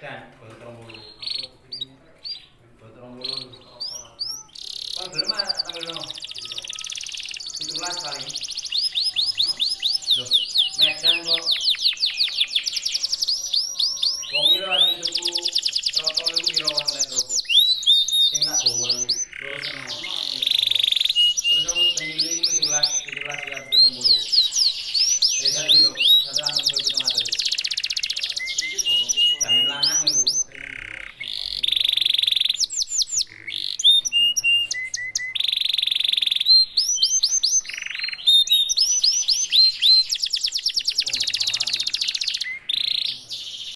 Medan, Boto Trombolo. Boto Trombolo. Kon gelem tanggal no. 17 paling. Loh, Medan kok. Wong iki lagi tuku trotol iku piro online kok. Sing tak gowo lurus nang. Terus aku temili